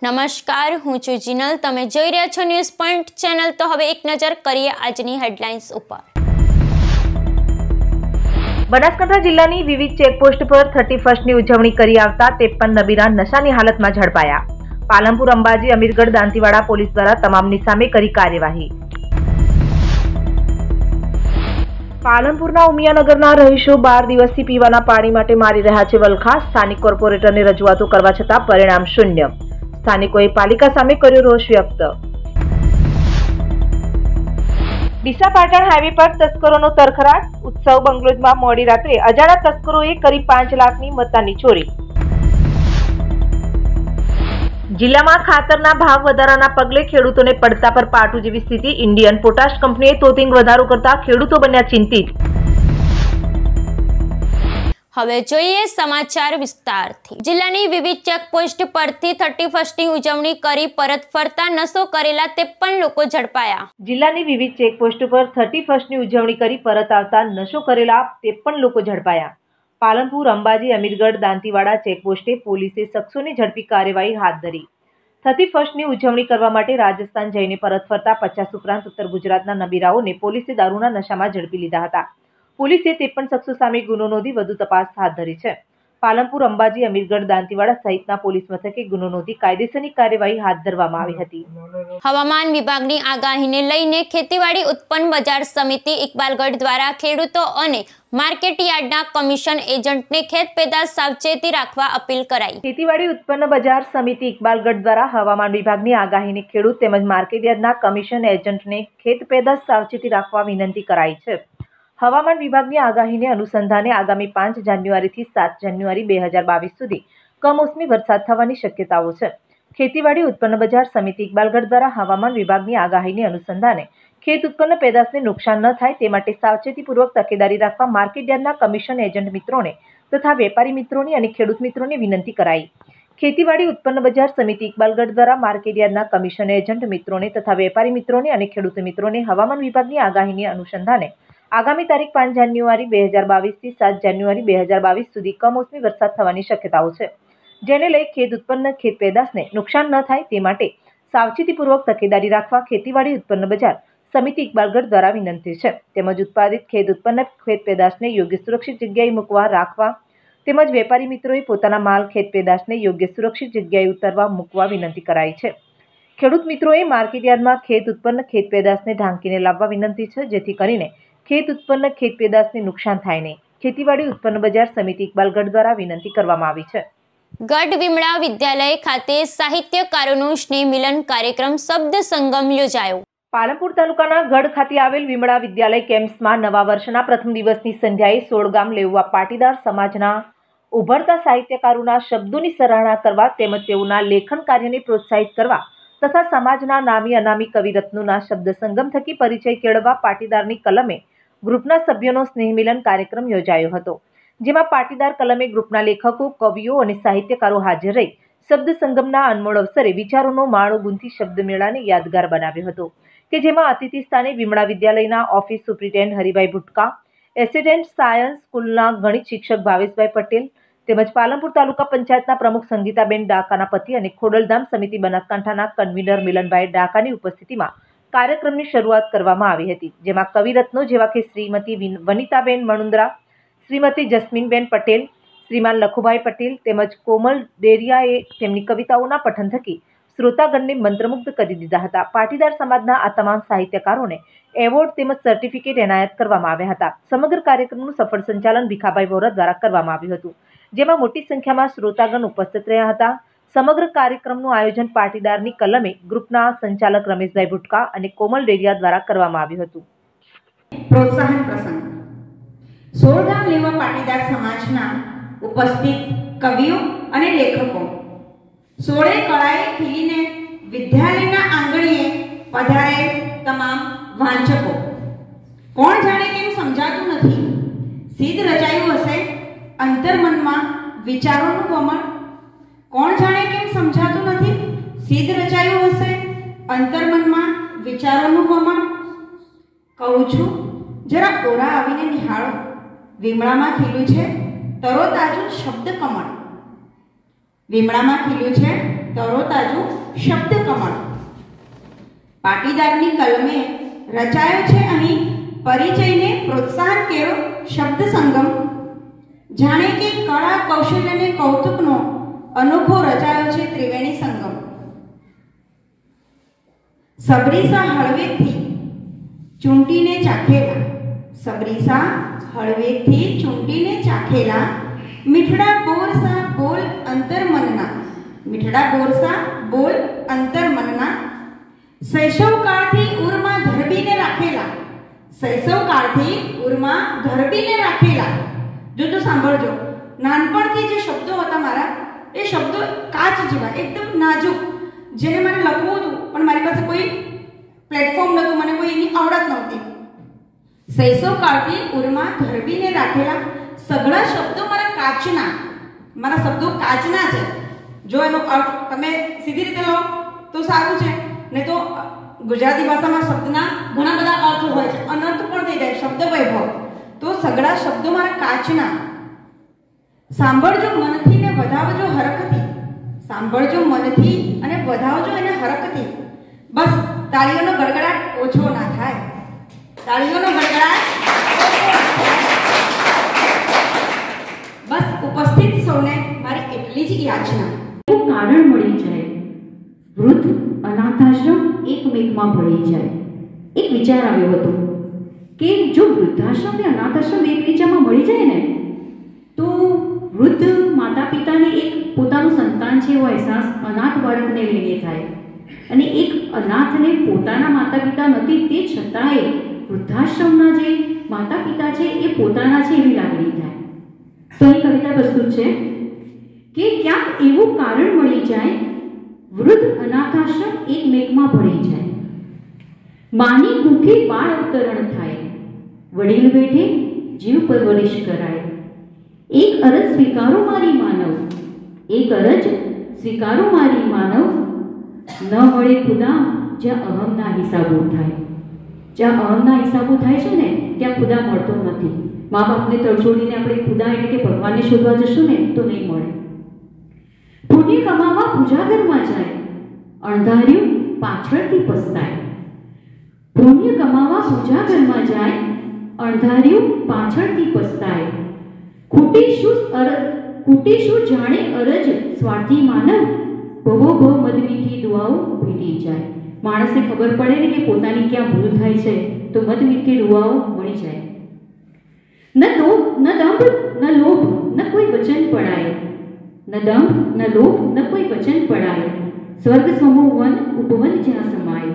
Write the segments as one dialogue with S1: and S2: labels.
S1: નમસ્કાર, હું છું જીનલ. તમે જોઈ રહ્યા છો ન્યૂઝ પોઈન્ટ ચેનલ. તો હવે એક નજર કરીએ આજની હેડલાઇન્સ ઉપર.
S2: બનાસકાંઠા જિલ્લાની વિવિધ ચેકપોસ્ટ પર 31ની ઉજવણી કરી આવતા 53 નબીરા નશાની હાલતમાં ઝડપાયા. પાલનપુર, અંબાજી, અમીરગઢ, દાંતીવાડા પોલીસ દ્વારા તમામની સામે કરી કાર્યવાહી. પાલનપુરના ઉમિયાનગરના રહીશો 12 દિવસથી પીવાના પાણી માટે મારી રહ્યા છે વલખા. સ્થાનિક કોર્પોરેટરને રજૂઆતો કરવા છતાં પરિણામ શૂન્ય. સ્થાનિકોએ પાલિકા સામે કર્યો રોષ વ્યક્ત. ડીસા પાટણ હાઈવે પર તસ્કરોનો તરખરાટ. ઉત્સવ બંગલોઝમાં મોડી રાત્રે અજાણ્યા તસ્કરોએ કરી 5 લાખની મત્તાની ચોરી. જિલ્લામાં ખાતરના ભાવ વધારાના પગલે ખેડૂતોને પડતા પર પાટું જેવી સ્થિતિ. ઇન્ડિયન પોટાશ કંપનીએ તોતિંગ વધારો કરતા ખેડૂતો બન્યા ચિંતિત.
S1: હવે જોઈએ સમાચાર વિસ્તારથી. જિલ્લાની વિવિધ ચેકપોસ્ટ પરથી 31ની ઉજવણી કરી પરત ફરતા નશો કરેલા 53 લોકો ઝડપાયા.
S2: જિલ્લાની વિવિધ ચેકપોસ્ટ પર 31ની ઉજવણી કરી પરત આવતા નશો કરેલા 53 લોકો ઝડપાયા. પાલનપુર, અંબાજી, અમીરગઢ, દાંતીવાડા ચેકપોસ્ટે પોલીસે શખ્સોની ઝડપી કાર્યવાહી હાથ ધરી. 31ની ઉજવણી કરવા માટે રાજસ્થાન જઈને પરત ફરતા 50 ઉપરાંત ઉત્તર ગુજરાતના નબીરાઓને પોલીસે દારૂના નશામાં ઝડપી લીધા હતા. પોલીસે 53 શખ્સો સામે ગુનો નોંધી વધુ તપાસ હાથ ધરી છે. પાલનપુર, અંબાજી, અમીરગઢ, દાંતીવાડા સહિતના પોલીસ મથકે ગુનો નોંધી કાયદેસરની કાર્યવાહી હાથ ધરવામાં આવી હતી.
S1: હવામાન વિભાગની આગાહીને લઈને ખેતીવાડી ઉત્પન્ન બજાર સમિતિ ઇકબાલગઢ દ્વારા ખેડૂતો અને માર્કેટ યાર્ડના કમિશન એજન્ટને ખેત પેદાશ સાવચેતી રાખવા અપીલ કરાઈ.
S2: ખેતીવાડી ઉત્પન્ન બજાર સમિતિ ઇકબાલગઢ દ્વારા હવામાન વિભાગની આગાહીને ખેડૂત તેમજ માર્કેટ યાર્ડના કમિશન એજન્ટને ખેત પેદાશ સાવચેતી રાખવા વિનંતી કરાઈ છે. હવામાન વિભાગની આગાહીને અનુસંધાને આગામી 5 જાન્યુઆરીથી 7 જાન્યુઆરી 2022 સુધી કમોસમી વરસાદ થવાની શક્યતાઓ છે. ખેતીવાડી ઉત્પન્ન બજાર સમિતિ ઇકબાલગઢ દ્વારા હવામાન વિભાગની આગાહીને અનુસંધાને ખેત ઉત્પન્ન પેદાશને નુકસાન ન થાય તે માટે સાવચેતીપૂર્વક તકેદારી રાખવા માર્કેટ યાર્ડના કમિશન એજન્ટ મિત્રોને તથા વેપારી મિત્રોની અને ખેડૂત મિત્રોને વિનંતી કરાઈ. ખેતીવાડી ઉત્પન્ન બજાર સમિતિ ઇકબાલગઢ દ્વારા માર્કેટ યાર્ડના કમિશન એજન્ટ મિત્રોને તથા વેપારી મિત્રોને અને ખેડૂત મિત્રોને હવામાન વિભાગની આગાહીને અનુસંધાને આગામી તારીખ 5 જાન્યુઆરી 2022 થી 7 જાન્યુઆરી 2022 સુધી કમોસમી વરસાદ થવાની શક્યતાઓ છે. જેને લઈ ખેત ઉત્પન્ન ખેત પેદાશને નુકસાન ન થાય તે માટે સાવચેતીપૂર્વક તકેદારી રાખવા ખેતીવાડી ઉત્પન્ન બજાર સમિતિ ઇકબાલગઢ દ્વારા વિનંતી છે. તેમજ ઉત્પાદિત ખેત ઉત્પન્ન ખેત પેદાશને યોગ્ય સુરક્ષિત જગ્યાએ મૂકવા રાખવા તેમજ વેપારી મિત્રોએ પોતાના માલ ખેત પેદાશને યોગ્ય સુરક્ષિત જગ્યાએ ઉતારવા મૂકવા વિનંતી કરાઈ છે. ખેડૂત મિત્રોએ માર્કેટ યાર્ડમાં ખેત ઉત્પન્ન ખેત પેદાશને ઢાંકીને લાવવા વિનંતી છે, જેથી કરીને ખેત ઉત્પન્ન ખેત પેદાશને નુકસાન થાય નહીં. ખેતીવાડી ઉત્પન્ન બજાર સમિતિ ઇકબાલગઢ દ્વારા વિનંતી કરવામાં આવી છે.
S1: ગઢ વિમળા વિદ્યાલય ખાતે સાહિત્યકારોનું સ્નેહ મિલન કાર્યક્રમ શબ્દ સંગમ યોજાયો.
S2: પાલનપુર તાલુકાના ગઢ ખાતે આવેલ વિમળા વિદ્યાલય કેમ્પસમાં નવા વર્ષના પ્રથમ દિવસની સંધ્યાએ 16 ગામ લેઉવા પાટીદાર સમાજના ઉભરતા સાહિત્યકારોના શબ્દોની સરાહના કરવા તેમજ તેઓના લેખન કાર્યને પ્રોત્સાહિત કરવા તથા સમાજના નામી અનામી કવિરત્નોના શબ્દ સંગમ થકી પરિચય કેળવવા પાટીદારની કલમે ગ્રુપના સભ્યોનો સ્નેહ મિલન કાર્યક્રમ યોજાયો હતો. જેમાં પાટીદાર કલમે ગ્રુપના લેખકો, કવિઓ અને સાહિત્યકારો હાજર રહી શબ્દ સંગમના અનમોલ અવસરે વિચારોનો માળો ગુંથી શબ્દ મેળાને યાદગાર બનાવ્યો હતો. કે જેમાં અતિથિ સ્થાને વિમળા વિદ્યાલયના ઓફિસ સુપ્રિન્ટેન્ડન્ટ હરિભાઈ ભુટકા, એસિડેન્ટ સાયન્સ સ્કૂલના ગણિત શિક્ષક ભાવેશભાઈ પટેલ તેમજ પાલનપુર તાલુકા પંચાયતના પ્રમુખ સંગીતાબેન ડાકાના પતિ અને ખોડલધામ સમિતિ બનાસકાંઠાના કન્વીનર મિલનભાઈ ડાકાની ઉપસ્થિતિમાં કાર્યક્રમની શરૂઆત કરવામાં આવી હતી. જેમાં કવિરત્નો જેવા કે શ્રીમતી વનિતાબેન મણુંદ્રા, શ્રીમતી જસ્મીનબેન પટેલ, શ્રીમાન લખુભાઈ પટેલ તેમજ કોમલ ડેરિયાએ તેમની કવિતાઓના પઠન થકી શ્રોતાગણને મંત્રમુગ્ધ કરી દીધા હતા. પાટીદાર સમાજના આ તમામ સાહિત્યકારોને એવોર્ડ તેમજ સર્ટિફિકેટ એનાયત કરવામાં આવ્યા હતા. સમગ્ર કાર્યક્રમનું સફળ સંચાલન ભીખાભાઈ વોરા દ્વારા કરવામાં આવ્યું હતું, જેમાં મોટી સંખ્યામાં શ્રોતાગણ ઉપસ્થિત રહ્યા હતા. સમગ્ર કાર્યક્રમનું આયોજન પાટીદારની કલમે ગ્રુપના સંચાલક રમેશભાઈ ભુટકા અને કોમલ ડેરિયા દ્વારા કરવામાં આવ્યું હતું.
S3: પ્રોત્સાહન પ્રસંગ 16 ગામ લેવા પાટીદાર સમાજના ઉપસ્થિત કવિઓ અને લેખકો 16 કળાએ ખીલીને વિદ્યાલયના આંગણીએ પધારે તમામ વાંચકો. કોણ જાણે કેમ સમજાતું નથી, સિદ્ધ રચાયું હશે અંતર્મનમાં વિચારોનું વમણ. કોણ જાણે કેમ સમજાતું નથી, સિદ્ધ રચાયું હશે અંતર્મનમાં વિચારોનું વમણ. કહું છું જરા ઓરા આવીને નિહાળો, વિમળામાં ખીલ્યું છે તરોતાજું શબ્દ કમળ. વિમળામાં ખીલ્યું છે તરોતાજું શબ્દ કમળ. પાટીદારની કલમે રચાયો છે અહીં પરિચયને પ્રોત્સાહન કેળો શબ્દ સંગમ. જાણે કે કળા કૌશલ્ય અને કૌતુકનો અનોખો રચાયો છે ત્રિવેણી સંગમ. સબરીસા હળવેકથી ચૂંટીને ચાખેલા, સબરીસા હળવેકથી ચૂંટીને ચાખેલા, મીઠડા બોરસા બોલ અંતર્મનના, મીઠડા બોરસા બોલ અંતર્મનના, શૈશવકાળથી ઉરમાં ધરબીને રાખેલા, શૈશવકાળથી ઉરમાં ધરબીને રાખેલા. જો સાંભળજો, નાનપણથી જે શબ્દો હતા મારા, એ શબ્દો કાચ જેવા એકદમ નાજુક, જેને મને લખવું હતું પણ મારી પાસે કોઈ પ્લેટફોર્મ નહોતું, મને કોઈ એની આવડત નહોતી. શૈશવકાળથી ઉરમાં ધરબીને રાખેલા સઘળા શબ્દો મારા શબ્દો કાચના છે. જો એનો અર્થ તમે સીધી રીતે લો તો સારું છે, નહીં તો ગુજરાતી ભાષામાં શબ્દના ઘણા બધા અર્થ હોય છે, અનર્થ પણ થઈ જાય શબ્દ વૈભવ. તો સઘળા શબ્દો મારા કાચના. સાંભળજો મનથી ને વધાવજો હરખથી, સાંભળજો મનથી અને વધાવજો એને હરખથી. બસ તાળીઓનો ગડગડાટ ઓછો ના થાય, તાળીઓનો ગડગડાટ. બસ ઉપસ્થિત સૌને મારી એટલી જ યાચના.
S4: કારણ મળી જાય, વૃદ્ધ અનાથાશ્રમ એકમેકમાં ભળી જાય. એક વિચાર આવ્યો હતો કે જો વૃદ્ધાશ્રમ ને અનાથાશ્રમ એકબીજામાં મળી જાય ને, તો વૃદ્ધ માતા પિતાને એક પોતાનું સંતાન છે એવો અહેસાસ અનાથ બાળકને લઈને થાય, અને એક અનાથને પોતાના માતા પિતા નથી તે છતાંય વૃદ્ધાશ્રમના જે માતા પિતા છે એ પોતાના છે એવી લાગણી થાય. તો અહીં કવિતા પ્રસ્તુત છે કે ક્યાંક એવું કારણ મળી જાય, વૃદ્ધ અનાથાશ્રમ એકમેકમાં ભળી જાય. માની કુખે બાળ અવતરણ થાય, વડીલ બેઠે જીવ પરવરિશ કરાય. એક અરજ સ્વીકારો મારી માનવ, એક અરજ સ્વીકારો મારી માનવ, ન મળે ખુદા જ્યાં અહમના હિસાબો થાય. જ્યાં અહમના હિસાબો થાય છે ને ત્યાં ખુદા મળતો નથી. મા બાપને તડછોડીને આપણે ખુદા એટલે કે ભગવાનને શોધવા જશું ને તો નહીં મળે. પુણ્ય કમાવા પૂજાગરમાં જાય, અણધાર્યું પાછળથી પસ્તાય. પુણ્ય કમાવા પૂજાગરમાં જાય, અણધાર્યું પાછળથી પસ્તાય. ખૂટી શું જાણે અરજ સ્વાર્થી માનવ, ભવો ભવ મદમીઠી દુઆઓ ભેટી જાય. માણસને ખબર પડે ને કે પોતાની ક્યાં ભૂલ થાય છે તો મદમીઠી દુઆઓ મળી જાય. ન દંભ ન લોભ ન કોઈ વચન પડાય, ન દંભ ન લોભ ન કોઈ વચન પડાય. સ્વર્ગ સમો વન ઉપવન જ્યાં સમાય,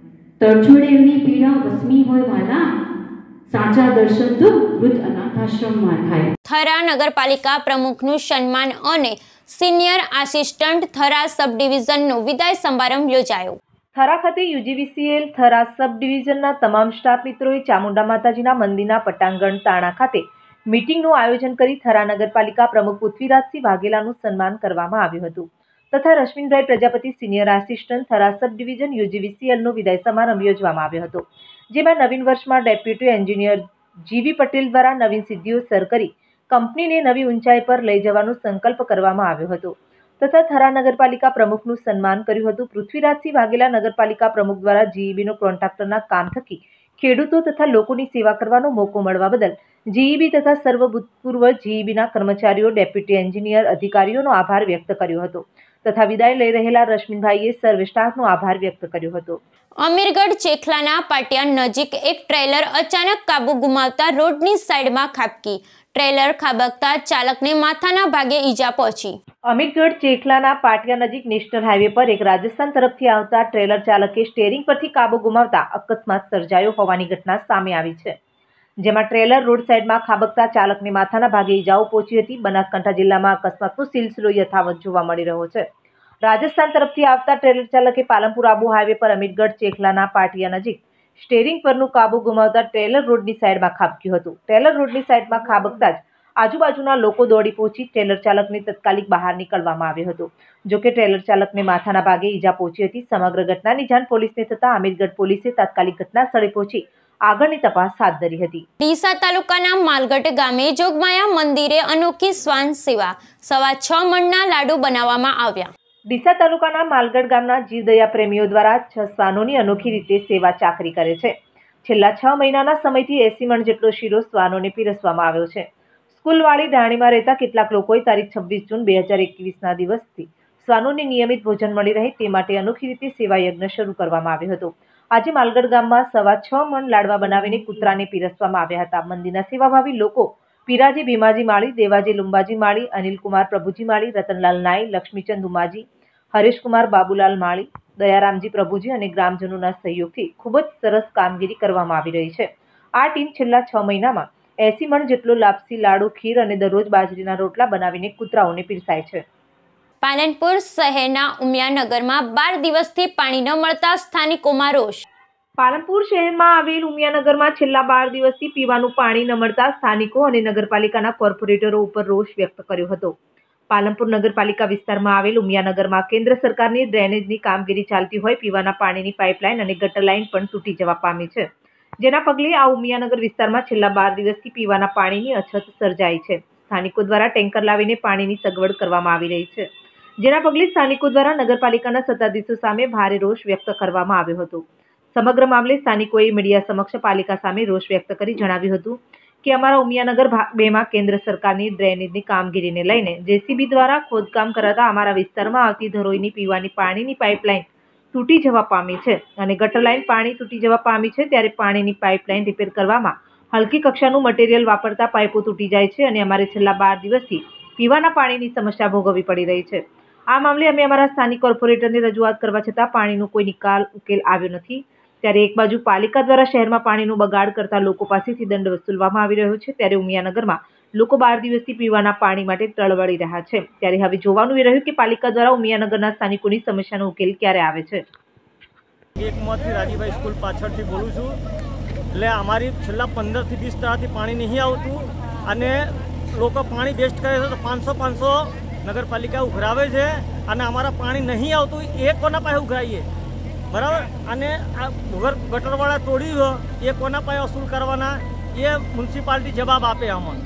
S4: તરછોડે એમની પીડા વસમી હોય વાલા, સાચા દર્શન તો વૃદ્ધ અનાથાશ્રમમાં થાય.
S1: થરા નગરપાલિકા પ્રમુખનું સન્માન અને સિનિયર આસિસ્ટન્ટ થરા સબ ડિવિઝનનો વિદાય સમારંભ યોજાયો.
S2: થરા ખાતે યુજીવીસીએલ થરા સબ ડિવિઝનના તમામ સ્ટાફ મિત્રોએ ચામુંડા માતાજીના મંદિરના પટાંગણ તાણા ખાતે મીટિંગનું આયોજન કરી થરા નગરપાલિકા પ્રમુખ પૃથ્વીરાજસિંહ વાઘેલાનું સન્માન કરવામાં આવ્યું હતું તથા Rashminbhai Prajapati senior assistant Thara sub division યુજીવીસીએલનો વિદાય સમારંભ યોજવામાં આવ્યો હતો, જેમાં નવીન વર્ષમાં ડેપ્યુટી એન્જિનિયર જીવી પટેલ દ્વારા નવીન સિદ્ધિઓ સર કરી કંપનીને નવી ઊંચાઈ પર લઈ જવાનો સંકલ્પ કરવામાં આવ્યો હતો તથા થરા નગરપાલિકા પ્રમુખનું સન્માન કર્યું હતું. પૃથ્વીરાજસિંહ વાઘેલા નગરપાલિકા પ્રમુખ દ્વારા જીઈબીનો કોન્ટ્રાક્ટરના કામ થકી ખેડૂતો તથા લોકોની સેવા કરવાનો મોકો મળવા બદલ જીઈબી તથા સર્વ ભૂતપૂર્વ જીઈબીના કર્મચારીઓ, ડેપ્યુટી એન્જિનિયર, અધિકારીઓનો આભાર વ્યક્ત કર્યો હતો તથા વિદાય લઈ રહેલા રશ્મિનભાઈએ સર્વ સ્ટાફનો આભાર વ્યક્ત કર્યો હતો.
S1: અમીરગઢ ચેખલાના પાટિયા નજીક એક ટ્રેલર અચાનક કાબુ ગુમાવતા રોડની સાઈડમાં ખાબકી. ટ્રેલર ખાબકતા ચાલકને માથાના ભાગે ઈજા પહોંચી.
S2: અમીરગઢ ચેખલાના પાટિયા નજીક નેશનલ હાઈવે પર એક રાજસ્થાન તરફથી આવતા ટ્રેલર ચાલકે સ્ટેરિંગ પરથી કાબુ ગુમાવતા અકસ્માત સર્જાયો હોવાની ઘટના સામે આવી છે, જેમાં ટ્રેલર રોડ સાઈડમાં ખાબકતા ચાલકને માથાના ભાગે ઈજાઓ પહોંચી હતી. બનાસકાંઠા જિલ્લામાં અકસ્માતનો સિલસિલો યથાવત જોવા મળી રહ્યો છે. રાજસ્થાન તરફથી આવતા ટ્રેલર ચાલકે પાલનપુર આબુ હાઈવે પર અમીરગઢ ચેખલાના પાટિયા નજીક સ્ટેરિંગ પરનું કાબુ ગુમાવતા ટ્રેલર રોડની સાઈડમાં ખાબક્યું હતું. ટ્રેલર રોડની સાઈડમાં ખાબકતા જ આજુબાજુના લોકો દોડી પહોંચી ટ્રેલર ચાલકને તાત્કાલિક બહાર નીકળવામાં આવ્યો હતો. જોકે ટ્રેલર ચાલકને માથાના ભાગે ઈજા પહોંચી હતી. સમગ્ર ઘટનાની જાણ પોલીસને થતાં અમીરગઢ પોલીસે તાત્કાલિક ઘટના સ્થળે પહોંચી આગળની તપાસ હાથ ધરી હતી.
S1: ડીસા તાલુકાના માલગઢ ગામે જોગમાયા મંદિરે અનોખી શ્વાન સેવા. 6.25 મણના લાડુ બનાવવામાં આવ્યા.
S2: ડીસા તાલુકાના માલગઢ ગામના જીવદયા પ્રેમીઓ દ્વારા 6 શ્વાનોની અનોખી રીતે સેવા ચાકરી કરે છે. છેલ્લા 6 મહિનાના સમયથી 80 મણ જેટલો શીરો શ્વાનોને પીરસવામાં આવ્યો છે. સ્કૂલવાળી ધાણીમાં રહેતા કેટલાક લોકોએ તારીખ 26 જૂન 2021ના દિવસથી શ્વાનોને નિયમિત ભોજન મળી રહે તે માટે અનોખી રીતે સેવા યજ્ઞ શરૂ કરવામાં આવ્યો હતો. આજે માલગઢ ગામમાં 6.25 મણ લાડવા બનાવીને કૂતરાને પીરસવામાં આવ્યા હતા. મંદિરના સેવાભાવી લોકો પીરાજી ભીમાજી માળી, દેવાજી લુંબાજી માળી, અનિલકુમાર પ્રભુજી માળી, રતનલાલ નાઈ, લક્ષ્મીચંદ ઉમાજી, હરેશકુમાર બાબુલાલ માળી, દયારામજી પ્રભુજી અને ગ્રામજનોના સહયોગથી ખૂબ જ સરસ કામગીરી કરવામાં આવી રહી છે. આ ટીમ છેલ્લા 6 મહિનામાં 80 મણ જેટલો લાપસી, લાડુ, ખીર અને દરરોજ બાજરીના રોટલા બનાવીને કૂતરાઓને પીરસાય છે.
S1: પાલનપુર શહેરના ઉમિયાનગરમાં 12 દિવસથી પાણી ન મળતા સ્થાનિકોમાં રોષ.
S2: પાલનપુર શહેરમાં આવેલ ઉમિયાનગરમાં છેલ્લા 12 દિવસથી પીવાનું પાણી ન મળતા સ્થાનિકો અને નગરપાલિકાના કોર્પોરેટરો ઉપર રોષ વ્યક્ત કર્યો હતો. પાલનપુર નગરપાલિકા વિસ્તારમાં આવેલ ઉમિયાનગરમાં કેન્દ્ર સરકારની ડ્રેનેજની કામગીરી ચાલતી હોય પીવાના પાણીની પાઇપલાઇન અને ગટર લાઇન પણ તૂટી જવા પામી છે. જેના પગલે આ ઉમિયાનગર વિસ્તારમાં છેલ્લા 12 દિવસથી પીવાના પાણીની અછત સર્જાઈ છે. સ્થાનિકો દ્વારા ટેન્કર લાવીને પાણીની સગવડ કરવામાં આવી રહી છે. જેના પગલે સ્થાનિકો દ્વારા નગરપાલિકાના સત્તાધીશો સામે ભારે રોષ વ્યક્ત કરવામાં આવ્યો હતો. સમગ્ર મામલે સ્થાનિકોએ મીડિયા સમક્ષ પાલિકા સામે રોષ વ્યક્ત કરી જણાવ્યું હતું કે અમારા ઉમિયાનગર ભાગ 2માં કેન્દ્ર સરકારની ડ્રેનેજની કામગીરીને લઈને જેસીબી દ્વારા ખોદકામ કરાતા અમારા વિસ્તારમાં આવતી ધરોઈની પીવાની પાણીની પાઇપલાઇન તૂટી જવા પામી છે અને ગટર લાઇન પાણી તૂટી જવા પામી છે. ત્યારે પાણીની પાઇપલાઇન રિપેર કરવામાં હલકી કક્ષાનું મટીરિયલ વાપરતા પાઇપો તૂટી જાય છે અને અમારે છેલ્લા 12 દિવસથી પીવાના પાણીની સમસ્યા ભોગવવી પડી રહી છે. આ મામલે અમે અમારા સ્થાનિક કોર્પોરેટરને રજૂઆત કરવા છતાં પાણીનો કોઈ ઉકેલ આવ્યો નથી. ત્યારે એક બાજુ પાલિકા દ્વારા શહેરમાં પાણીનો બગાડ કરતા લોકો પાસેથી દંડ વસૂલવામાં આવી રહ્યો છે, ત્યારે ઉમિયાનગરમાં લોકો 12 દિવસથી પીવાના પાણી માટે તળવળી રહ્યા છે. ત્યારે હવે જોવાનું એ રહ્યું કે પાલિકા દ્વારા ઉમિયાનગરના સ્થાનિકોની સમસ્યાનો ઉકેલ ક્યારે આવે છે.
S5: એકમાંથી રાજીભાઈ સ્કૂલ પાછળથી બોલું છું. એટલે અમારી છેલ્લા 15 થી 20 દાડાથી પાણી નહીં આવતું અને લોકો પાણી વેસ્ટ કરે છે તો 500 નગરપાલિકા ઉઘરાવે છે અને અમારા પાણી નહીં આવતું એ કોના પાસે ઉઘરાઈએ, બરાબર? અને આ ગટરવાળા તોડી એ કોના પાસે વસૂલ કરવાના એ મ્યુનિસિપાલિટી જવાબ આપે. અમને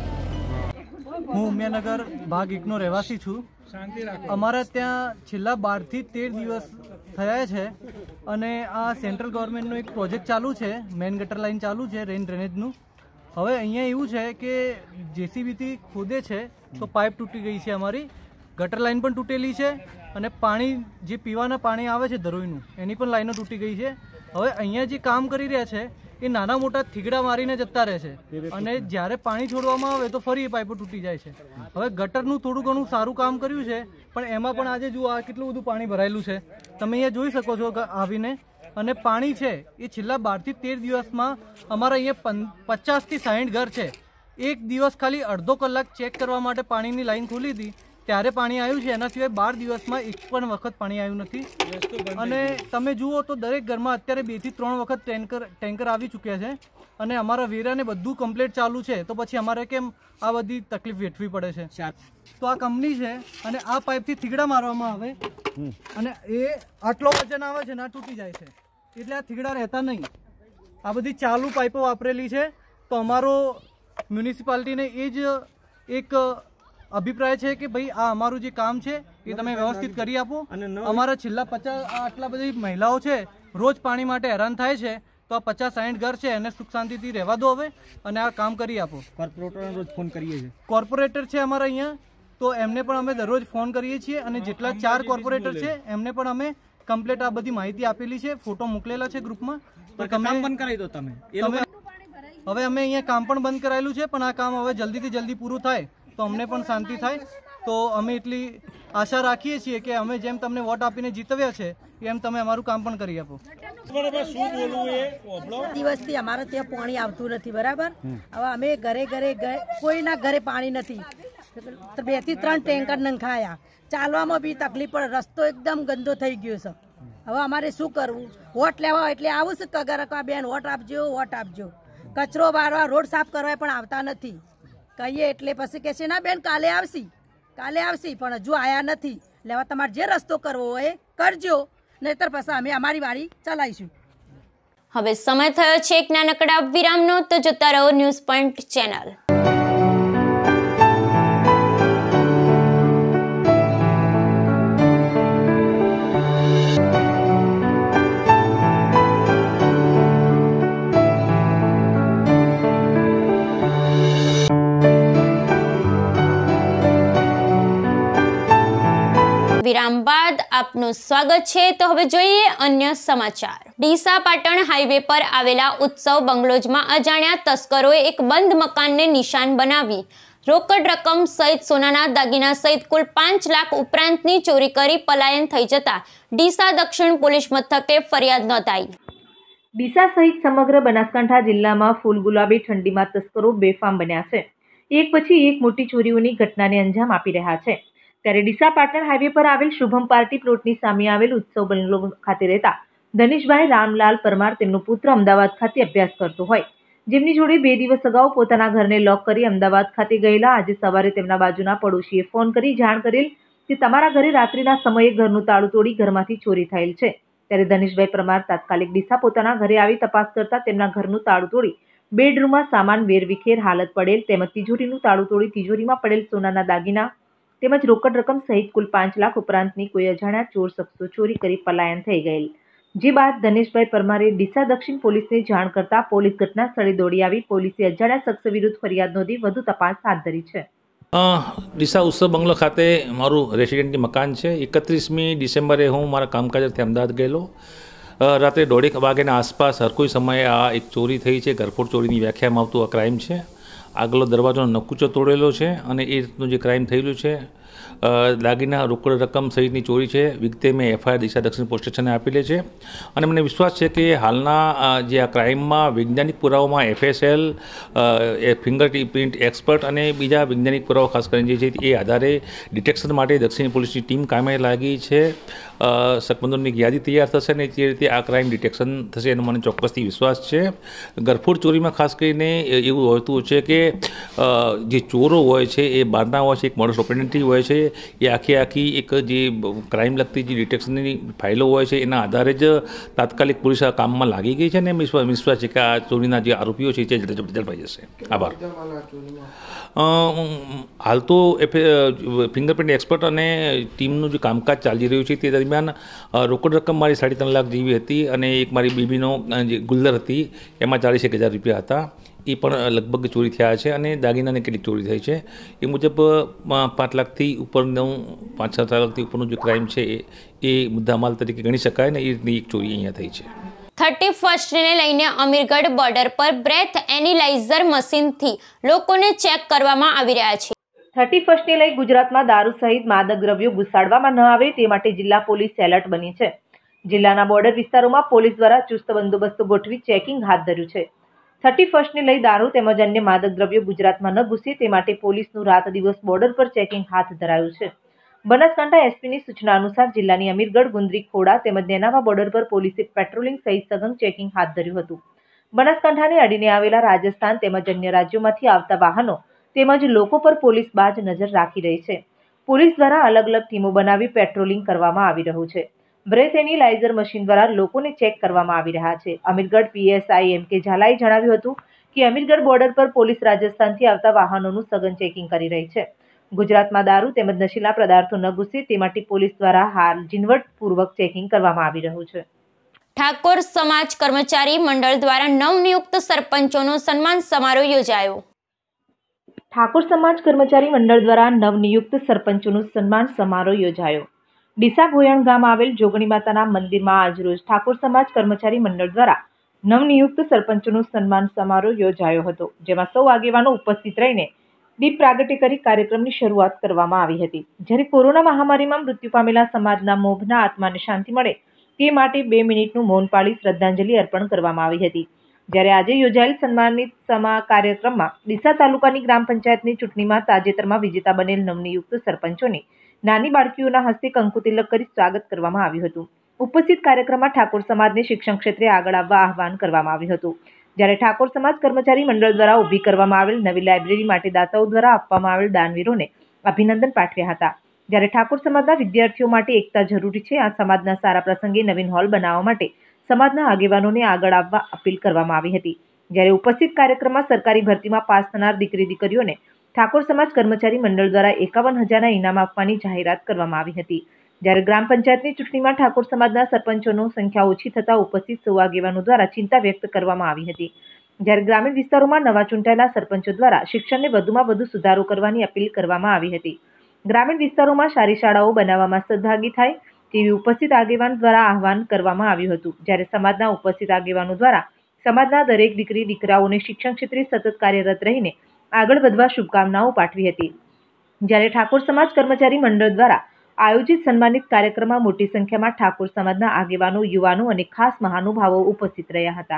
S6: હું ઉમિયાનગર ભાગ 1નો રહેવાસી છું. અમારા ત્યાં છેલ્લા 12 થી 13 દિવસ થયા છે અને આ સેન્ટ્રલ ગવર્મેન્ટનો એક પ્રોજેક્ટ ચાલુ છે, મેઇન ગટર લાઇન ચાલુ છે રેન ડ્રેનેજનું. હવે અહીંયા એવું છે કે જેસીબીથી ખોદે છે તો પાઇપ તૂટી ગઈ છે, અમારી ગટર લાઇન પણ તૂટેલી છે અને પાણી જે પીવાના પાણી આવે છે ધરોઈનું એની પણ લાઈનો તૂટી ગઈ છે. હવે અહીંયા જે કામ કરી રહ્યા છે એ નાના મોટા થીગડા મારીને જતા રહે છે અને જ્યારે પાણી છોડવામાં આવે તો ફરી એ પાઇપો તૂટી જાય છે. હવે ગટરનું થોડું ઘણું સારું કામ કર્યું છે પણ એમાં પણ આજે જુઓ આ કેટલું બધું પાણી ભરાયેલું છે, તમે અહીંયા જોઈ શકો છો આવીને. અને પાણી છે એ છેલ્લા 12 થી 13 દિવસમાં અમારા અહીંયા 50 થી 60 ઘર છે. એક દિવસ ખાલી અડધો કલાક ચેક કરવા માટે પાણીની લાઈન ખોલી હતી ત્યારે પાણી આવ્યું છે, એના સિવાય 12 દિવસમાં એક પણ વખત પાણી આવ્યું નથી. અને તમે જુઓ તો દરેક ઘરમાં અત્યારે 2 થી 3 વખત ટેન્કર આવી ચૂક્યા છે અને અમારા વેરાને બધું કમ્પ્લીટ ચાલુ છે તો પછી અમારે કેમ આ બધી તકલીફ વેઠવી પડે છે? તો આ કંપની છે અને આ પાઇપથી થીગડા મારવામાં આવે અને એ આટલો વજન આવે છે ને આ તૂટી જાય છે, એટલે આ થીગડા રહેતા નહીં. આ બધી ચાલુ પાઇપો વાપરેલી છે. તો અમારો મ્યુનિસિપાલિટીને એ જ એક અભિપ્રાય છે કે ભાઈ આ અમારું જે કામ છે એ તમે વ્યવસ્થિત કરી આપો. અમારા છેલ્લા 50 આટલા બધી મહિલાઓ છે રોજ પાણી માટે હેરાન થાય છે તો આ 50-60 ઘર છે એને સુખ શાંતિથી રહેવા દો હવે અને આ કામ કરી આપો.
S5: કોર્પોરેટરને રોજ ફોન કરીએ છીએ.
S6: કોર્પોરેટર છે અમારા અહીંયા તો એમને પણ અમે દરરોજ ફોન કરીએ છીએ અને જેટલા 4 કોર્પોરેટર છે એમને પણ અમે કમ્પ્લીટ આ બધી માહિતી આપેલી છે, ફોટો મોકલેલા છે ગ્રુપમાં. તો કામ બંધ કરાવી દો તમે. હવે અમે અહીંયા કામ પણ બંધ કરાયેલું છે પણ આ કામ હવે જલ્દીથી જલ્દી પૂરું થાય તો અમને પણ શાંતિ થાય. તો અમે એટલી આશા રાખીએ છીએ કે અમે જેમ તમને વોટ આપીને જીતવ્યા છે એમ તમે અમારું કામ પણ કરી આપો.
S7: દિવસથી અમારે ત્યાં પાણી આવતું નથી, બરાબર? હવે અમે ઘરે કોઈના ઘરે પાણી નથી, 2 થી 3 ટેન્કર નંખાયા, ચાલવામાં બી તકલીફ પડે, રસ્તો એકદમ ગંદો થઈ ગયો છે. હવે અમારે શું કરવું? વોટ લેવા એટલે આવું છે કગર બેન વોટ આપજો, વોટ આપજો. કચરો બારવા, રોડ સાફ કરવા પણ આવતા નથી. કહીએ એટલે પછી કે છે ના બેન કાલે આવશી પણ હજુ આયા નથી. લેવા તમારે જે રસ્તો કરવો હોય કરજો, નહીતર પછી અમે અમારી વારી ચલાવીશું.
S1: હવે સમય થયો છે એક નાનકડા વિરામનો, તો જોતા રહો ન્યૂઝ પોઈન્ટ ચેનલ. વિરામ બાદ આપનું સ્વાગત છે। તો હવે જોઈએ અન્ય સમાચાર। ડીસા પાટણ હાઈવે પર આવેલા ઉત્સવ બંગલોઝમાં અજાણ્યા તસ્કરોએ એક બંધ મકાનને નિશાન બનાવી રોકડ રકમ સહિત સોનાના દાગીના સહિત કુલ 5 લાખ ઉપરાંતની ચોરી કરી પલાયન થઈ જતા ડીસા દક્ષિણ પોલીસ મથકે ફરિયાદ નોંધાઈ।
S2: ડીસા સહિત સમગ્ર બનાસકાંઠા જિલ્લામાં ફૂલ ગુલાબી ઠંડીમાં તસ્કરો બેફામ બન્યા છે। એક પછી એક મોટી ચોરીઓની ઘટનાને અંજામ આપી રહ્યા છે। ત્યારે ડીસા પાટણ હાઈવે પર આવેલ શુભમ પાર્ટી પ્લોટની સામે આવેલ ઉત્સવ બંગલો ખાતે રહેતા ધનેશભાઈ રામલાલ પરમાર તેમનો પુત્ર અમદાવાદ ખાતે અભ્યાસ કરતો હોય, જેમની જોડે 2 દિવસ અગાઉ પોતાના ઘરને લોક કરી અમદાવાદ ખાતે ગયેલા આજે સવારે તેમના બાજુના પડોશીએ ફોન કરી જાણ કરેલ કે તમારા ઘરે રાત્રિના સમયે ઘરનું તાળું તોડી ઘરમાંથી ચોરી થયેલ છે। ત્યારે ધનેશભાઈ પરમાર તાત્કાલિક ડીસા પોતાના ઘરે આવી તપાસ કરતા તેમના ઘરનું તાળું તોડી બેડરૂમમાં સામાન વેરવિખેર હાલત પડેલ તેમજ તિજોરીનું તાળું તોડી તિજોરીમાં પડેલ સોનાના દાગીના તેમજ રોકડ રકમ સહિત કુલ 5 લાખ ઉપરાંતની કોઈ અજાણ્યા ચોર શખ્સો ચોરી કરી પલાયન થઈ ગયેલ। જે બાદ ધનેશભાઈ પરમારે ડીસા દક્ષિણ પોલીસને જાણ કરતા પોલીસ ઘટના સ્થળે દોડી આવી પોલીસે અજાણ્યા શખ્સ વિરુદ્ધ ફરિયાદ નોંધી વધુ તપાસ હાથ ધરી છે।
S8: ડીસા ઉત્સવ બંગલો ખાતે મારું રેસિડેન્ટની મકાન છે। 31મી ડિસેમ્બરે હું મારા કામકાજથી અમદાવાદ ગયેલો। રાત્રે 1:30 વાગ્યાના આસપાસ હર કોઈ સમયે આ એક ચોરી થઈ છે। ઘરફોડ ચોરીની વ્યાખ્યામાં આવતું આ ક્રાઇમ છે। આગલો દરવાજાનો નકુચો તોડેલો છે અને એ રીતનું જે ક્રાઇમ થયેલું છે। દાગીના રોકડ રકમ સહિતની ચોરી છે। વિગતે મેં એફઆઈઆર ડીસા દક્ષિણ પોલીસ સ્ટેશને આપેલી છે અને મને વિશ્વાસ છે કે હાલના જે આ ક્રાઇમમાં વૈજ્ઞાનિક પુરાવામાં FSL ફિંગરપ્રિન્ટ એક્સપર્ટ અને બીજા વૈજ્ઞાનિક પુરાવા ખાસ કરીને જે છે એ આધારે ડિટેક્શન માટે દક્ષિણ પોલીસની ટીમ કામે લાગી છે। શકમંદોની યાદી તૈયાર થશે અને તે રીતે આ ક્રાઇમ ડિટેક્શન થશે એનો મને ચોક્કસથી વિશ્વાસ છે। ઘરફોડ ચોરીમાં ખાસ કરીને એવું હોતું છે કે જે ચોરો હોય છે એ બહારના હોય છે, એક મોડસ ઓપરેન્ડી હોય છે, એ આખી એક જે ક્રાઇમ લગતી જે ડિટેક્શનની ફાઇલો હોય છે એના આધારે જ તાત્કાલિક પોલીસ આ કામમાં લાગી ગઈ છે અને વિશ્વાસ છે કે આ ચોરીના જે આરોપીઓ છે તે ઝડપાઈ જશે। આભાર। હાલ તો ફિંગરપ્રિન્ટ એક્સપર્ટ અને ટીમનું જે કામકાજ ચાલી રહ્યું છે તે દરમિયાન રોકડ રકમ મારી 3.5 લાખ જેવી હતી અને એક મારી બેબીનો જે ગુલ્લર હતી એમાં 40,000 રૂપિયા હતા, એ પણ લગભગ ચોરી થયા છે અને દાગીનાને કેટલીક ચોરી થઈ છે એ મુજબ 5 લાખથી ઉપરનું 5-7 લાખથી ઉપરનું જે ક્રાઇમ છે એ મુદ્દામાલ તરીકે ગણી શકાય ને એ રીતની એક ચોરી અહીંયા થઈ છે।
S1: 31ને લઈને અમીરગઢ બોર્ડર પર બ્રેથ એનાલાઇઝર મશીનથી લોકોને ચેક કરવામાં આવી રહ્યા છે।
S2: 31ને લઈ ગુજરાતમાં દારૂ સહિત માદક દ્રવ્યો ઘુસાડવામાં ન આવે તે માટે જિલ્લા પોલીસ એલર્ટ બની છે। જિલ્લાના બોર્ડર વિસ્તારોમાં પોલીસ દ્વારા ચુસ્ત બંદોબસ્ત ગોઠવી ચેકિંગ હાથ ધર્યું છે। 31ને લઈ દારૂ તેમજ અન્ય માદક દ્રવ્યો ગુજરાતમાં ન ઘૂસે તે માટે પોલીસનું રાત દિવસ બોર્ડર પર ચેકિંગ હાથ ધરાયું છે। બનાસકાંઠા એસપીની સૂચના અનુસાર જિલ્લાની અમીરગઢ, ગુંદરી, ખોડા તેમજ નેનાવા બોર્ડર પર પોલીસે પેટ્રોલિંગ સહિત સઘન ચેકિંગ હાથ ધર્યું હતું। બનાસકાંઠાને અડીને આવેલા રાજસ્થાન તેમજ અન્ય રાજ્યોમાંથી આવતા વાહનો તેમજ લોકો પર પોલીસ બાજ નજર રાખી રહી છે। પોલીસ દ્વારા અલગ અલગ ટીમો બનાવી પેટ્રોલિંગ કરવામાં આવી રહ્યું છે। બ્રેથ એનાલાઇઝર મશીન દ્વારા લોકોને ચેક કરવામાં આવી રહ્યા છે। અમીરગઢ પીએસઆઈ એમ કે ઝાલાએ જણાવ્યું હતું કે અમીરગઢ બોર્ડર પર પોલીસ રાજસ્થાનથી આવતા વાહનોનું સઘન ચેકિંગ કરી રહી છે। ગુજરાતમાં દારૂ તેમજ નશીલા પદાર્થો ન ઘૂસે તે માટે પોલીસ દ્વારા હાલ ઝીણવટપૂર્વક ચેકિંગ કરવામાં આવી રહ્યું છે।
S1: ઠાકોર સમાજ કર્મચારી મંડળ દ્વારા નવનિયુક્ત સરપંચોનો સન્માન સમારોહ યોજાયો।
S2: ઠાકોર સમાજ કર્મચારી મંડળ દ્વારા નવનિયુક્ત સરપંચોનું સન્માન સમારોહ યોજાયો। ડીસા ભોયણ ગામ આવેલ જોગણી માતાના મંદિરમાં આજરોજ ઠાકોર સમાજ કર્મચારી મંડળ દ્વારા નવનિયુક્ત સરપંચોનું સન્માન સમારોહ યોજાયો હતો, જેમાં સૌ આગેવાનો ઉપસ્થિત રહીને દીપ પ્રાગટ્ય કરી કાર્યક્રમની શરૂઆત કરવામાં આવી હતી। જ્યારે કોરોના મહામારીમાં મૃત્યુ પામેલા સમાજના મોભના આત્માને શાંતિ મળે તે માટે 2 મિનિટનું મૌન પાળી શ્રદ્ધાંજલિ અર્પણ કરવામાં આવી હતી। જ્યારે આજે યોજાયેલ સન્માનિત કાર્યક્રમમાં ડીસા તાલુકાની ગ્રામ પંચાયતની ચૂંટણીમાં તાજેતરમાં વિજેતા બનેલ નવનિયુક્ત સરપંચોને નાની બાળકીઓના હસ્તે કંકુ તિલક કરી સ્વાગત કરવામાં આવ્યું હતું। ઉપસ્થિત કાર્યક્રમમાં ઠાકોર સમાજને શિક્ષણ ક્ષેત્રે આગળ આવવા આહવાન કરવામાં આવ્યું હતું। જ્યારે ઠાકોર સમાજ કર્મચારી મંડળ દ્વારા ઊભી કરવામાં આવેલ નવી લાઇબ્રેરી માટે દાતાઓ દ્વારા આપવામાં આવેલ દાનવીરોને અભિનંદન પાઠવ્યા હતા। જ્યારે ઠાકોર સમાજના વિદ્યાર્થીઓ માટે એકતા જરૂરી છે, આ સમાજના સારા પ્રસંગે નવીન હોલ બનાવવા માટે સમાજના આગેવાનોને આગળ આવવા અપીલ કરવામાં આવી હતી। જ્યારે ઉપસ્થિત કાર્યક્રમમાં સરકારી ભરતીમાં પાસ થનાર દીકરી દીકરીઓને ઠાકોર સમાજ કર્મચારી મંડળ દ્વારા 51,000ના ઇનામ આપવાની જાહેરાત કરવામાં આવી હતી। જ્યારે ગ્રામ પંચાયતની ચૂંટણીમાં ઠાકોર સમાજના સરપંચોની સંખ્યા ઓછી થતા ઉપસ્થિત સૌ આગેવાનો દ્વારા ચિંતા વ્યક્ત કરવામાં આવી હતી। જ્યારે ગ્રામીણ વિસ્તારોમાં નવા ચૂંટાયેલા સરપંચો દ્વારા શિક્ષણને વધુમાં વધુ સુધારો કરવાની અપીલ કરવામાં આવી હતી। ગ્રામીણ વિસ્તારોમાં સારી શાળાઓ બનાવવામાં સદભાગી થાય તેવી ઉપસ્થિત આગેવાન દ્વારા આહવાન કરવામાં આવ્યું હતું, જ્યારે સમાજના ઉપસ્થિત આગેવાનો દ્વારા સમાજના દરેક દીકરી દીકરાઓને શિક્ષણ ક્ષેત્રે સતત કાર્યરત રહીને આગળ વધવા શુભકામનાઓ પાઠવી હતી. જ્યારે ઠાકોર સમાજ કર્મચારી મંડળ દ્વારા આયોજિત સન્માનિત કાર્યક્રમમાં મોટી સંખ્યામાં ઠાકોર સમાજના આગેવાનો, યુવાનો અને ખાસ મહાનુભાવો ઉપસ્થિત રહ્યા હતા.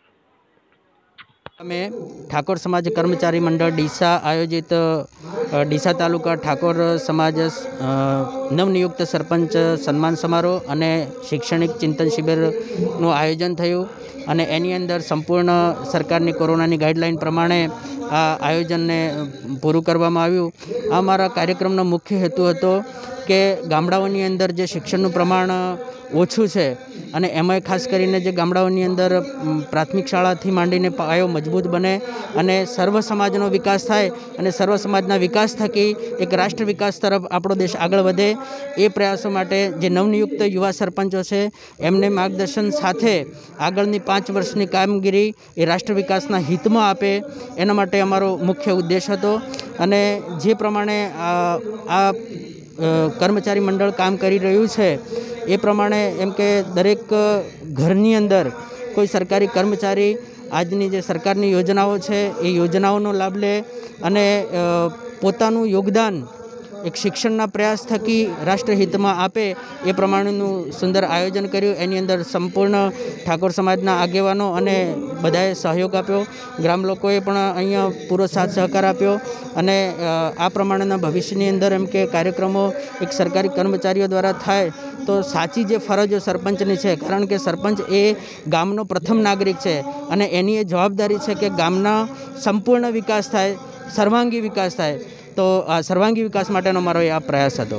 S9: અમે ઠાકોર સમાજ કર્મચારી મંડળ ડીસા આયોજિત ડીસા તાલુકા ઠાકોર સમાજ નવનિયુક્ત સરપંચ સન્માન સમારોહ અને શૈક્ષણિક ચિંતન શિબિરનું આયોજન થયું અને એની અંદર સંપૂર્ણ સરકારની કોરોનાની ગાઈડલાઈન પ્રમાણે આ આયોજનને પૂરું કરવામાં આવ્યું. આ મારા કાર્યક્રમનો મુખ્ય હેતુ હતો કે ગામડાઓની અંદર જે શિક્ષણનું પ્રમાણ ઓછું છે અને એમાંય ખાસ કરીને જે ગામડાઓની અંદર પ્રાથમિક શાળાથી માંડીને પાયો મજબૂત બને અને સર્વ સમાજનો વિકાસ થાય અને સર્વ સમાજના વિકાસ થકી એક રાષ્ટ્ર વિકાસ તરફ આપણો દેશ આગળ વધે એ પ્રયાસો માટે જે નવનિયુક્ત યુવા સરપંચો છે એમને માર્ગદર્શન સાથે આગળની 5 વર્ષની કામગીરી એ રાષ્ટ્ર વિકાસના હિતમાં આપે એના માટે અમારો મુખ્ય ઉદ્દેશ હતો. અને જે પ્રમાણે આ કર્મચારી મંડળ કામ કરી રહ્યું છે એ પ્રમાણે એમ કે દરેક ઘરની અંદર કોઈ સરકારી કર્મચારી આજની જે સરકારની યોજનાઓ છે એ યોજનાઓનો લાભ લે અને પોતાનું યોગદાન એક શિક્ષણના પ્રયાસ થકી રાષ્ટ્રહિતમાં આપે એ પ્રમાણેનું સુંદર આયોજન કર્યું. એની અંદર સંપૂર્ણ ઠાકોર સમાજના આગેવાનો અને બધાએ સહયોગ આપ્યો. ગ્રામ લોકોએ પણ અહીંયા પૂરો સાથ સહકાર આપ્યો અને આ પ્રમાણેના ભવિષ્યની અંદર એમ કે કાર્યક્રમો એક સરકારી કર્મચારીઓ દ્વારા થાય તો સાચી જે ફરજો સરપંચની છે, કારણ કે સરપંચ એ ગામનો પ્રથમ નાગરિક છે અને એની એ જવાબદારી છે કે ગામના સંપૂર્ણ વિકાસ થાય, સર્વાંગી વિકાસ થાય. તો આ સર્વાંગી વિકાસ માટેનો મારો આ પ્રયાસ હતો.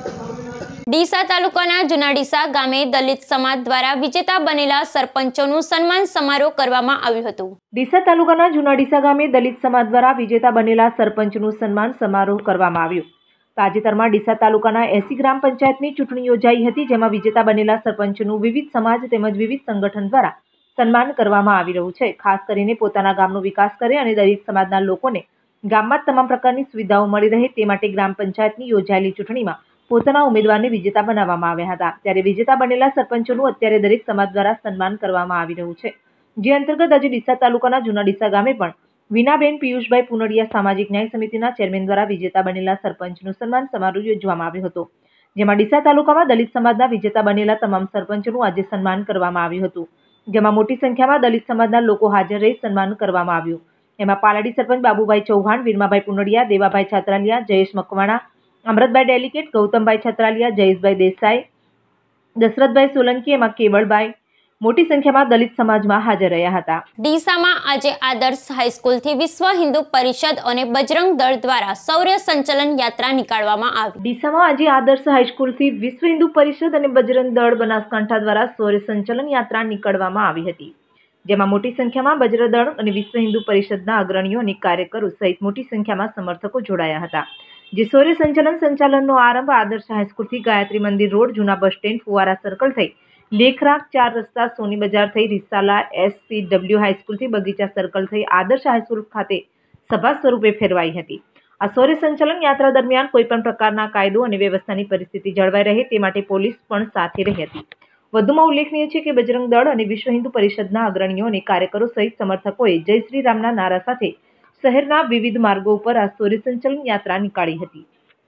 S1: ડીસા તાલુકાના જૂના ડીસા ગામે દલિત સમાજ દ્વારા વિજેતા બનેલા સરપંચોનું સન્માન સમારોહ કરવામાં આવ્યું હતું.
S2: ડીસા તાલુકાના જૂના ડીસા ગામે દલિત સમાજ દ્વારા વિજેતા બનેલા સરપંચનું સન્માન સમારોહ કરવામાં આવ્યું. તાજેતરમાં ડીસા તાલુકાના 80 ગ્રામ પંચાયતની ચૂંટણી યોજાઈ હતી, જેમાં વિજેતા બનેલા સરપંચનું વિવિધ સમાજ તેમજ વિવિધ સંગઠન દ્વારા સન્માન કરવામાં આવી રહ્યું છે. ખાસ કરીને પોતાના ગામનો વિકાસ કરે અને દલિત સમાજના લોકોને ગામમાં તમામ પ્રકારની સુવિધાઓ મળી રહે તે માટે ગ્રામ પંચાયતની યોજાયેલી ચૂંટણીમાં પોતાના ઉમેદવારને વિજેતા બનાવવામાં આવ્યા હતા. ત્યારે વિજેતા બનેલા સરપંચોનું અત્યારે દરેક સમાજ દ્વારા સન્માન કરવામાં આવી રહ્યું છે, જે અંતર્ગત આજે ડીસા તાલુકાના જૂના ડીસા ગામે પણ વિનાબેન પિયુષભાઈ પુનડિયા સામાજિક ન્યાય સમિતિના ચેરમેન દ્વારા વિજેતા બનેલા સરપંચનું સન્માન સમારોહ યોજવામાં આવ્યો હતો, જેમાં ડીસા તાલુકામાં દલિત સમાજના વિજેતા બનેલા તમામ સરપંચોનું આજે સન્માન કરવામાં આવ્યું હતું, જેમાં મોટી સંખ્યામાં દલિત સમાજના લોકો હાજર રહી સન્માન કરવામાં આવ્યું. એમાં પાલડી સરપંચ બાબુભાઈ ચૌહાણ, વીરમાભાઈ પુનડિયા, દેવાભાઈ છાત્રાલિયા, જયેશ મકવાણા, અમૃતભાઈ ડેલિકેટ, ગૌતમભાઈ છાત્રાલિયા, જયેશભાઈ દેસાઈ, દશરથભાઈ સોલંકી, એમાં કેવળભાઈ મોટી સંખ્યામાં દલિત સમાજમાં હાજર રહ્યા હતા.
S1: ડીસામાં આજે આદર્શ હાઈસ્કૂલથી વિશ્વ હિન્દુ પરિષદ અને બજરંગ દળ દ્વારા શૌર્ય સંચલન યાત્રા નીકાળવામાં આવી.
S2: ડીસામાં આજે આદર્શ હાઈસ્કૂલથી વિશ્વ હિન્દુ પરિષદ અને બજરંગ દળ બનાસકાંઠા દ્વારા શૌર્ય સંચલન યાત્રા નીકળવામાં આવી હતી, જેમાં મોટી સંખ્યામાં બજરંગ દળ અને વિશ્વ હિન્દુ પરિષદના અગ્રણીઓ અને કાર્યકરો સહિત મોટી સંખ્યામાં સમર્થકો જોડાયા હતા. જે શૌર્ય સંચાલનનો આરંભ આદર્શ હાઈસ્કૂલથી ગાયત્રી મંદિર રોડ, જૂના બસ સ્ટેન્ડ, ફુવારા સર્કલ થઈ લેખરાક 4 રસ્તા, સોની બજાર થઈ રિસાલા SCW હાઈસ્કૂલથી બગીચા સર્કલ થઈ આદર્શ હાઈસ્કૂલ ખાતે સભા સ્વરૂપે ફેરવાઈ હતી. આ શૌર્ય સંચાલન યાત્રા દરમિયાન કોઈપણ પ્રકારના કાયદો અને વ્યવસ્થાની પરિસ્થિતિ જળવાઈ રહે તે માટે પોલીસ પણ સાથે રહી હતી. વધુમાં ઉલ્લેખનીય છે કે બજરંગ દળ અને વિશ્વ હિન્દુ પરિષદના અગ્રણીઓ અને કાર્યકરો સહિત સમર્થકોએ જય શ્રી રામના નારા સાથે શહેરના વિવિધ માર્ગો ઉપર આ શૌર્ય સંચાલન યાત્રા નીકાળી હતી.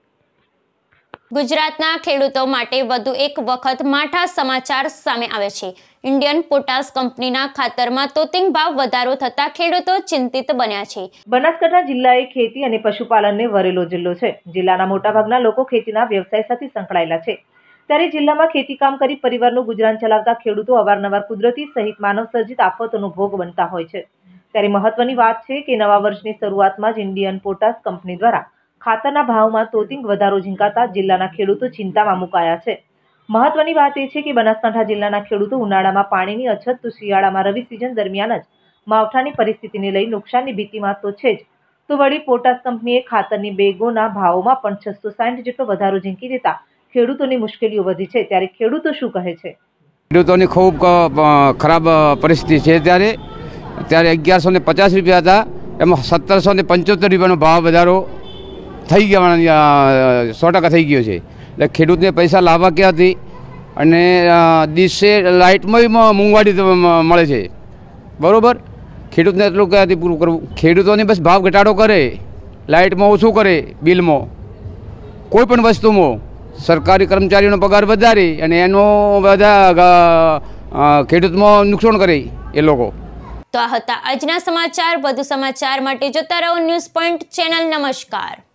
S1: ગુજરાતના ખેડૂતો માટે વધુ એક વખત માઠા સમાચાર સામે આવે છે. ઇન્ડિયન પોટાશ કંપનીના ખાતરમાં તોતિંગ ભાવ વધારો થતા ખેડૂતો ચિંતિત બન્યા છે.
S2: બનાસકાંઠા જિલ્લા એ ખેતી અને પશુપાલનને વરેલો જિલ્લો છે. જિલ્લાના મોટાભાગના લોકો ખેતીના વ્યવસાય સાથે સંકળાયેલા છે. ત્યારે જિલ્લામાં ખેતીકામ કરી પરિવારનું ગુજરાન ચલાવતા ખેડૂતો અવારનવાર કુદરતી સહિત માનવસર્જિત આફતોનો ભોગ બનતા હોય છે. ત્યારે મહત્વની વાત છે કે નવા વર્ષની શરૂઆતમાં જ ઇન્ડિયન પોટાશ કંપની દ્વારા ખાતરના ભાવમાં તોતિંગ વધારો ઝીંકાતા જિલ્લાના ખેડૂતો ચિંતામાં મુકાયા છે. મહત્વની વાત એ છે કે બનાસકાંઠા જિલ્લાના ખેડૂતો ઉનાળામાં પાણીની અછત તો શિયાળામાં રવિ સિઝન દરમિયાન જ માવઠાની પરિસ્થિતિને લઈ નુકસાનની ભીતિમાં તો છે જ, તો વળી પોટાશ કંપનીએ ખાતરની બેગોના ભાવોમાં પણ 660 જેટલો વધારો ઝીંકી દેતા ખેડૂતોની મુશ્કેલીઓ વધી છે. ત્યારે ખેડૂતો શું કહે છે?
S10: ખેડૂતોની ખૂબ ખરાબ પરિસ્થિતિ છે. ત્યારે 1150 રૂપિયા હતા, એમાં 1775 રૂપિયાનો ભાવ વધારો થઈ ગયા 100% થઈ ગયો છે. એટલે ખેડૂતને પૈસા લાવવા ક્યાંથી અને દિવસે લાઇટમાં મોંઘવારી મળે છે. બરાબર, ખેડૂતને એટલું ક્યાંથી પૂરું કરવું? ખેડૂતોની બસ ભાવ ઘટાડો કરે, લાઇટમાં ઓછું કરે, બિલમાં કોઈ પણ વસ્તુમાં સરકારી કર્મચારીઓનો પગાર વધારી અને એનો બધા ખેડૂતમાં નુકસાન કરે એ લોકો.
S1: તો આ હતા આજના સમાચાર. વધુ સમાચાર માટે જોતા રહો ન્યૂઝ પોઈન્ટ ચેનલ. નમસ્કાર.